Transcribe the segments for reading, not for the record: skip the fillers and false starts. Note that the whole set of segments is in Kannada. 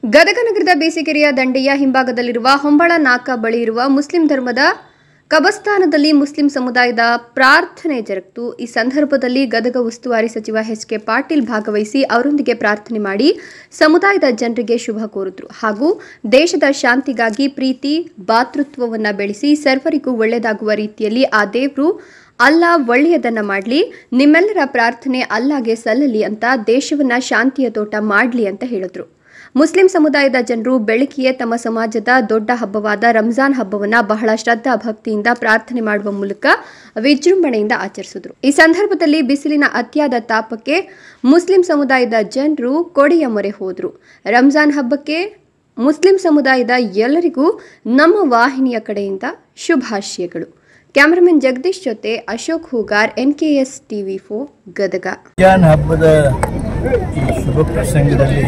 ಗದಗ ನಗರದ ಬೇಸಿಗೆರೆಯ ದಂಡೆಯ ಹಿಂಭಾಗದಲ್ಲಿರುವ ಹೊಂಬಳ ನಾಕ ಬಳಿ ಇರುವ ಮುಸ್ಲಿಂ ಧರ್ಮದ ಕಬಸ್ತಾನದಲ್ಲಿ ಮುಸ್ಲಿಂ ಸಮುದಾಯದ ಪ್ರಾರ್ಥನೆ ಜರುಗಿತು. ಈ ಸಂದರ್ಭದಲ್ಲಿ ಗದಗ ಉಸ್ತುವಾರಿ ಸಚಿವ ಎಚ್.ಕೆ. ಪಾಟೀಲ್ ಭಾಗವಹಿಸಿ ಅವರೊಂದಿಗೆ ಪ್ರಾರ್ಥನೆ ಮಾಡಿ ಸಮುದಾಯದ ಜನರಿಗೆ ಶುಭ ಕೋರಿದ್ರು ಹಾಗೂ ದೇಶದ ಶಾಂತಿಗಾಗಿ ಪ್ರೀತಿ ಭಾತೃತ್ವವನ್ನು ಬೆಳೆಸಿ ಸರ್ವರಿಗೂ ಒಳ್ಳೆಯದಾಗುವ ರೀತಿಯಲ್ಲಿ ಆ ದೇವರು ಅಲ್ಲಾ ಒಳ್ಳೆಯದನ್ನ ಮಾಡಲಿ, ನಿಮ್ಮೆಲ್ಲರ ಪ್ರಾರ್ಥನೆ ಅಲ್ಲಾಗೆ ಸಲ್ಲಲಿ ಅಂತ ದೇಶವನ್ನ ಶಾಂತಿಯ ತೋಟ ಮಾಡಲಿ ಅಂತ ಹೇಳಿದ್ರು. ಮುಸ್ಲಿಂ ಸಮುದಾಯದ ಜನರು ಬೆಳಕಿಗೆ ತಮ್ಮ ಸಮಾಜದ ದೊಡ್ಡ ಹಬ್ಬವಾದ ರಂಜಾನ್ ಹಬ್ಬವನ್ನ ಬಹಳ ಶ್ರದ್ಧಾ ಭಕ್ತಿಯಿಂದ ಪ್ರಾರ್ಥನೆ ಮಾಡುವ ಮೂಲಕ ವಿಜೃಂಭಣೆಯಿಂದ ಆಚರಿಸಿದ್ರು. ಈ ಸಂದರ್ಭದಲ್ಲಿ ಬಿಸಿಲಿನ ಅತಿಯಾದ ತಾಪಕ್ಕೆ ಮುಸ್ಲಿಂ ಸಮುದಾಯದ ಜನರು ಕೊಡೆಯ ಮೊರೆ ಹೋದ್ರು. ರಂಜಾನ್ ಹಬ್ಬಕ್ಕೆ ಮುಸ್ಲಿಂ ಸಮುದಾಯದ ಎಲ್ಲರಿಗೂ ನಮ್ಮ ವಾಹಿನಿಯ ಕಡೆಯಿಂದ ಶುಭಾಶಯಗಳು. ಕ್ಯಾಮರಾಮನ್ ಜಗದೀಶ್ ಜೊತೆ ಅಶೋಕ್ ಹೂಗಾರ್, NKS TV4 ಗದಗ. ಹಬ್ಬದ ಈ ಶುಭ ಪ್ರಸಂಗದಲ್ಲಿ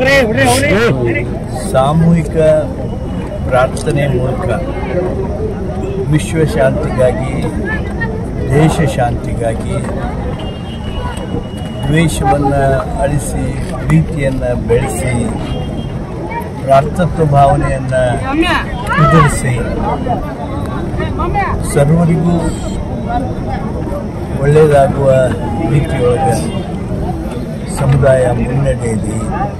ಸಾಮೂಹಿಕ ಪ್ರಾರ್ಥನೆ ಮೂಲಕ ವಿಶ್ವ ಶಾಂತಿಗಾಗಿ, ದೇಶ ಶಾಂತಿಗಾಗಿ, ದ್ವೇಷವನ್ನು ಅಳಿಸಿ ಪ್ರೀತಿಯನ್ನು ಬೆಳೆಸಿ ಭ್ರಾತೃತ್ವ ಭಾವನೆಯನ್ನು ಕುದುರಿಸಿ ಸರ್ವರಿಗೂ ಒಳ್ಳೆಯದಾಗುವ ರೀತಿಯೊಳಗೆ ಸಮುದಾಯ ಮುನ್ನಡೆಯಲಿ.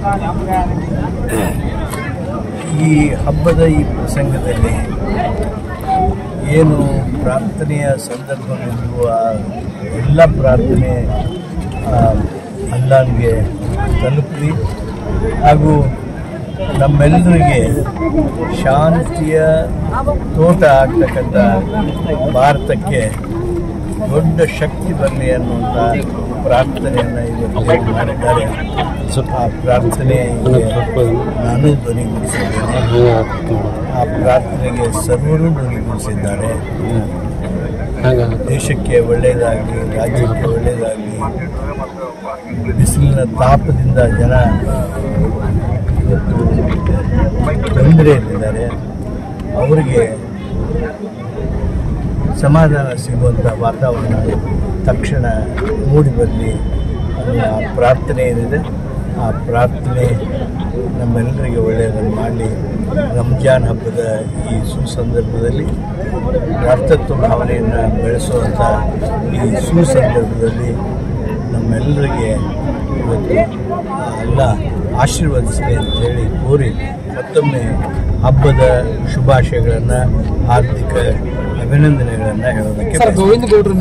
ಈ ಹಬ್ಬದ ಈ ಪ್ರಸಂಗದಲ್ಲಿ ಏನು ಪ್ರಾರ್ಥನೆಯ ಸಂದರ್ಭದಲ್ಲಿರುವ ಎಲ್ಲ ಪ್ರಾರ್ಥನೆ ಅಲ್ಲಾಹ್ಗೆ ತಲುಪಲಿ ಹಾಗೂ ನಮ್ಮೆಲ್ಲರಿಗೆ ಶಾಂತಿಯ ತೋಟ ಆಗ್ತಕ್ಕಂಥ ಭಾರತಕ್ಕೆ ದೊಡ್ಡ ಶಕ್ತಿ ಬರಲಿ ಅನ್ನುವಂಥ ಪ್ರಾರ್ಥನೆಯನ್ನು ಇವತ್ತು ಮಾಡಿದ್ದಾರೆ. ಆ ಪ್ರಾರ್ಥನೆಗೆ ನಾನು ಧ್ವನಿಗೂಡಿಸಿದ್ದೇನೆ, ಆ ಪ್ರಾರ್ಥನೆಗೆ ಸರ್ವರೂ ಧ್ವನಿಗೂಡಿಸಿದ್ದಾರೆ. ದೇಶಕ್ಕೆ ಒಳ್ಳೆಯದಾಗಲಿ, ರಾಜ್ಯಕ್ಕೆ ಒಳ್ಳೆಯದಾಗಲಿ. ಬಿಸಿಲಿನ ತಾಪದಿಂದ ಜನ ಇವತ್ತು ತೊಂದರೆಯಲ್ಲಿದ್ದಾರೆ, ಅವರಿಗೆ ಸಮಾಧಾನ ಸಿಗುವಂಥ ವಾತಾವರಣ ತಕ್ಷಣ ಮೂಡಿಬರಲಿ ಅನ್ನೋ ಪ್ರಾರ್ಥನೆ ಏನಿದೆ, ಆ ಪ್ರಾರ್ಥನೆ ನಮ್ಮೆಲ್ಲರಿಗೆ ಒಳ್ಳೆಯದನ್ನು ಮಾಡಲಿ. ರಂಜಾನ್ ಹಬ್ಬದ ಈ ಸುಸಂದರ್ಭದಲ್ಲಿ ಭ್ರಾತೃತ್ವ ಭಾವನೆಯನ್ನು ಬೆಳೆಸುವಂಥ ಈ ಸುಸಂದರ್ಭದಲ್ಲಿ ನಮ್ಮೆಲ್ಲರಿಗೆ ಇವತ್ತು ಎಲ್ಲ ಆಶೀರ್ವದಿಸಲಿ ಅಂತೇಳಿ ಕೋರಿ ಮತ್ತೊಮ್ಮೆ ಹಬ್ಬದ ಶುಭಾಶಯಗಳನ್ನು, ಹಾರ್ದಿಕ ಅಭಿನಂದನೆಗಳನ್ನು ಹೇಳೋದಕ್ಕೆ